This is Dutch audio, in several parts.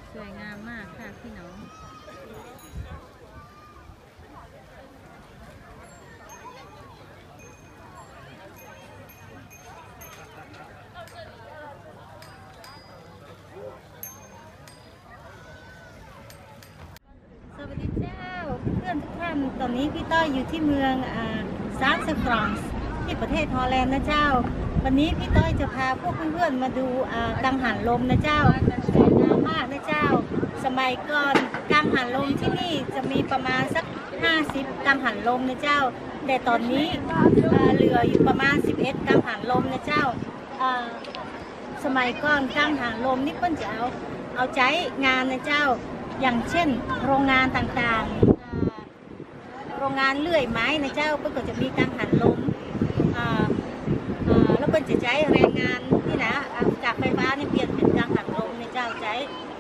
สวยงามมากค่ะพี่น้องสวัสดีเจ้าเพื่อนทุกท่านตอนนี้พี่ต้อยอยู่ที่เมืองZaanse Schansที่ประเทศฮอลแลนด์นะเจ้าวันนี้พี่ต้อยจะพาพวกเพื่อนๆมาดูกังหันลมนะเจ้าสวยงามมากนะเจ้าสมัยก่อนกังหันลมที่นี่จะมีประมาณสัก50กังหันลมนะเจ้าแต่ตอนนี้เหลืออยู่ประมาณ11กังหันลมนะเจ้าสมัยก่อนกังหันลมนี่เพิ่นจะเอาใจงานนะเจ้าอย่างเช่นโรงงานต่างๆโรงงานเลื่อยไม้นะเจ้าเพิ่นก็จะมีกังหันลมแล้วเพิ่นจะใช้แรงงานนี่นะจากไฟฟ้านี่เปลี่ยนเป็นกังหันลมนะเจ้าใช้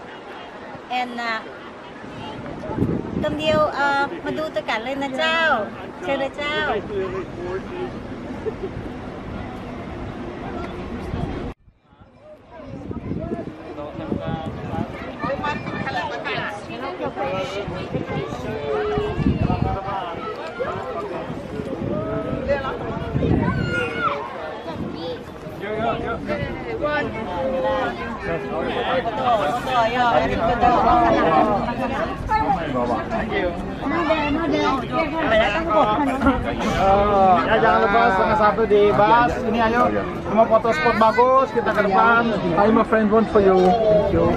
ตรงเดียวมาดูตัวกันเลยนะเจ้าเชิญเลยเจ้า Ya jangan lupa setengah satu di bus. Ini ayo, mau foto spot bagus kita ke depan. I my friend want for you. Thank you.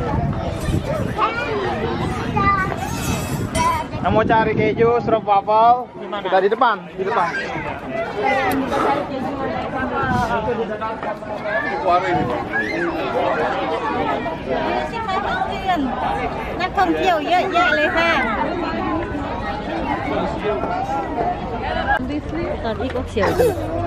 Yang mau cari keju, sirup waffle, kita di depan, di depan. นักท่องเที่ยวเยอะแยะเลยค่ะตอนนี้ก็เขียวดี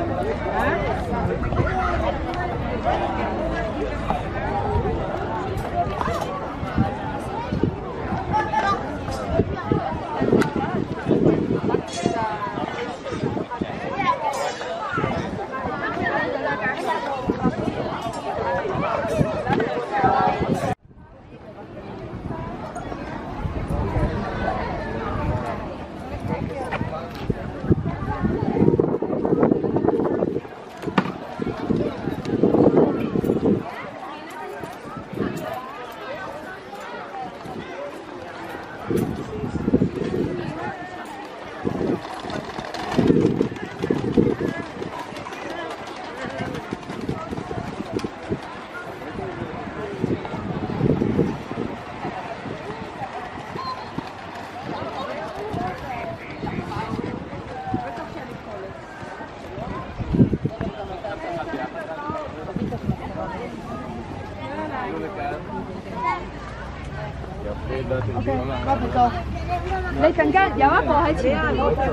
你陣間有一個喺前邊，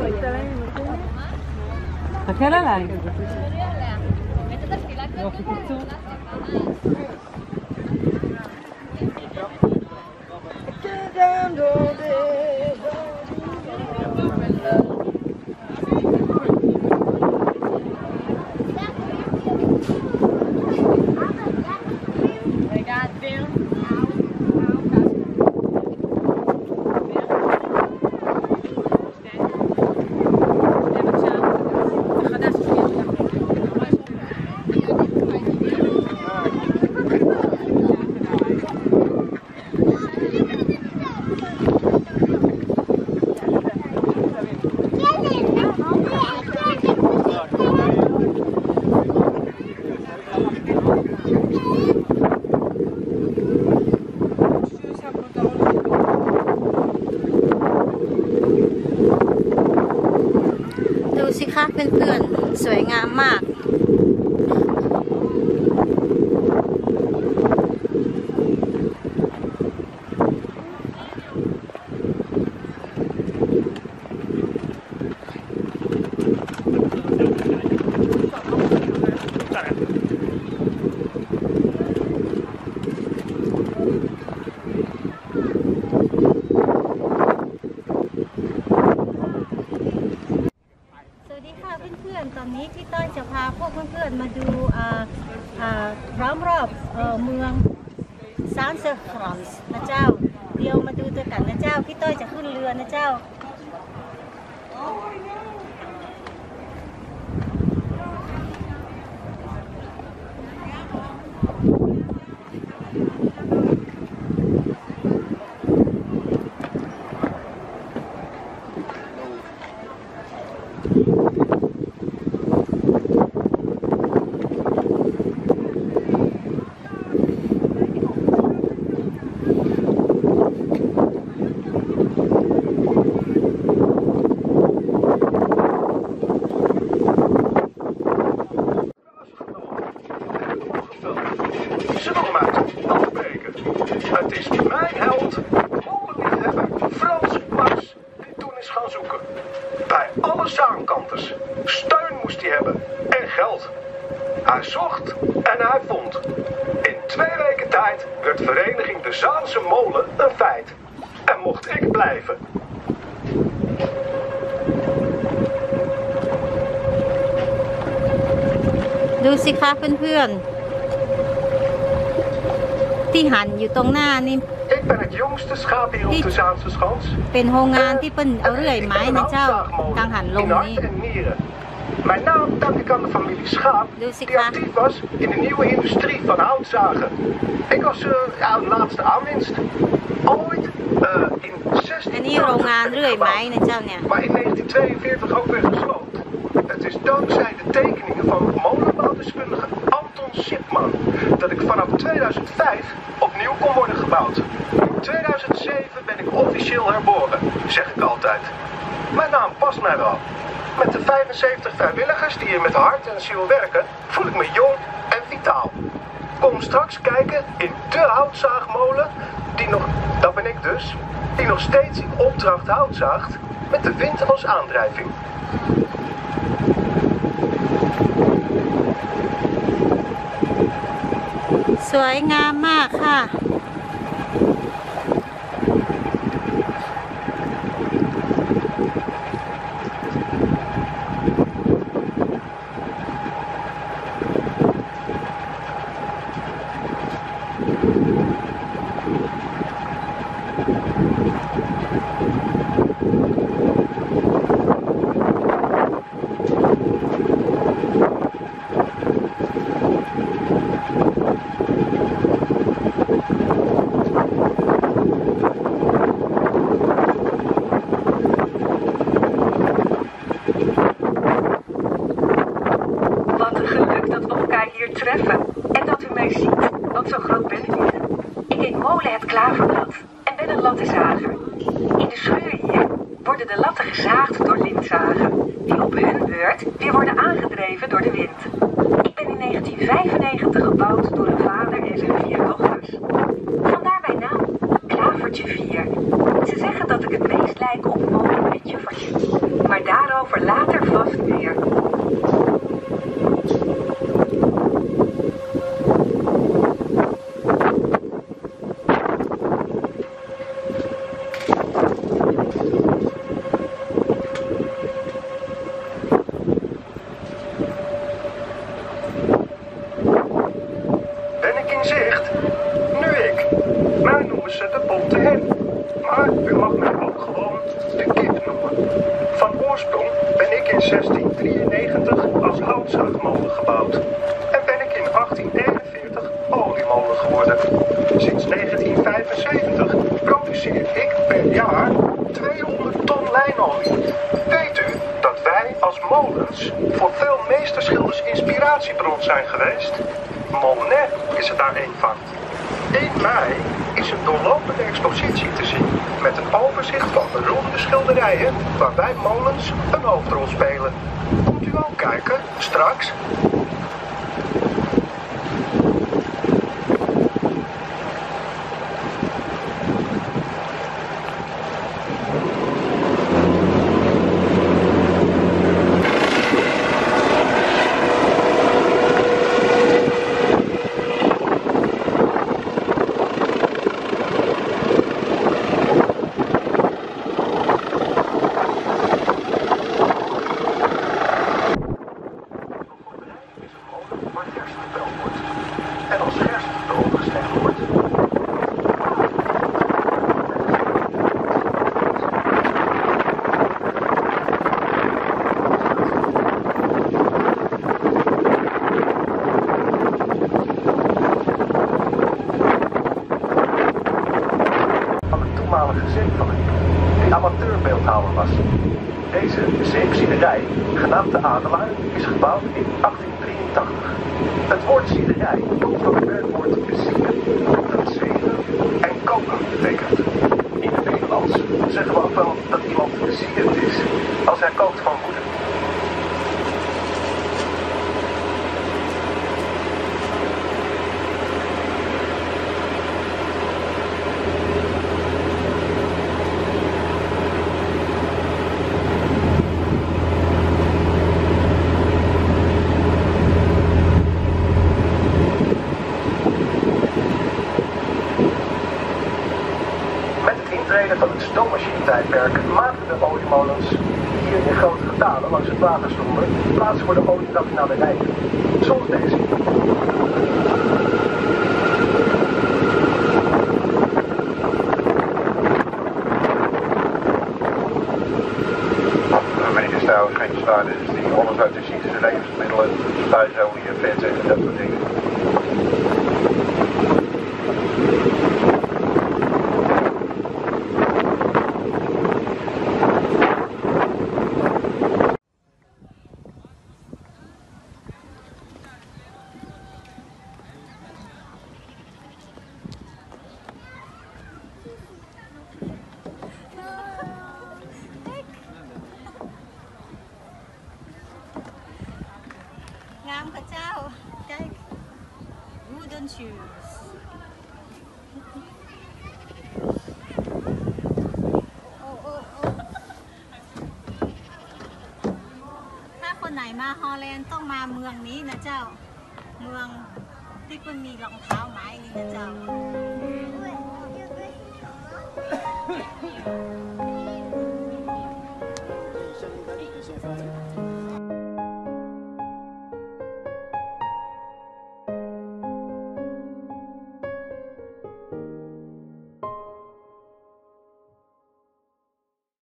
睇得嚟。สิคะเพื่อนๆสวยงามมากตอนนี้พี่ต้อยจะพาพวกเพื่อนๆมาดูล้อมรอบเมือง Zaanse Schans นะเจ้าเดี๋ยวมาดูตัวกันนะเจ้าพี่ต้อยจะขึ้นเรือนะเจ้า Het is mijn held, molenliefhebber Frans Max, die toen is gaan zoeken. Bij alle Zaankanters. Steun moest hij hebben en geld. Hij zocht en hij vond. In 2 weken tijd werd vereniging de Zaanse Molen een feit. En mocht ik blijven. Doe สิคะเพื่อนๆที่หันอยู่ตรงหน้านี่ Ik ben het jongste schaap hier op de Zaanse Schans. เป็นโรงงานที่เปิ้นเอาเรื่อยไม้นะเจ้ากังหันลมนี่ Mijn naam dank ik aan de familie Schaap, die actief was in de nieuwe industrie van houtzagen. Ik was de laatste aanwinst. Ooit in 16... อันนี้โรงงานเรื่อยไม้นะเจ้าเนี่ย Maar in 1942 ook weer gesloopt. Het is dankzij de tekeningen van molenbouwdeskundige Anton Schipman dat ik vanaf 2005 opnieuw kon worden gebouwd. In 2007 ben ik officieel herboren, zeg ik altijd. Mijn naam past mij wel. Met de 75 vrijwilligers die hier met hart en ziel werken, voel ik me jong en vitaal. Kom straks kijken in de houtzaagmolen, dat ben ik dus, die nog steeds in opdracht hout zaagt, met de wind als aandrijving. สวยงามมากค่ะ treffen en dat u mij ziet, want zo groot ben ik niet. Ik heet Molen het Klaverblad en ben een lattenzager. In de schuur hier worden de latten gezaagd door lintzagen, die op hun beurt weer worden aangedreven door de wind. Ik ben in 1995 gebouwd door een vader en zijn 4 dochters. Vandaar mijn naam, Klavertje 4. Ze zeggen dat ik het meest lijk op Molen met Juffertje, maar daarover later vast meer. Zijn geweest. Monet is het daar één van. 1 mei is een doorlopende expositie te zien met een overzicht van beroemde schilderijen waar wij molens een hoofdrol spelen. Komt u ook kijken, straks? 7, die amateurbeeldhouwer was. Deze zeepziederij, genaamd de Adelaar, is gebouwd in 1883. Het woord ziederij komt van het werkwoord zieken, dat zeven en koken betekent. In het Nederlands zeggen we ook wel dat iemand ziekend is als hij kookt van woede. Van het stoommachinetijdperk maakten de oliemolens hier in grote getalen langs het water stonden plaats voor de olieraffinaderijen, zoals deze. Meneer Stouw, geen staarden die alles uit de synthetische levensmiddelen, spijsolie, vetten en dat soort dingen. Kijk, wooden shoes. ถ้าคนไหนมาฮอลแลนด์ต้องมาเมืองนี้นะเจ้าเมืองที่มันมีรองเท้าไม้นี่นะเจ้า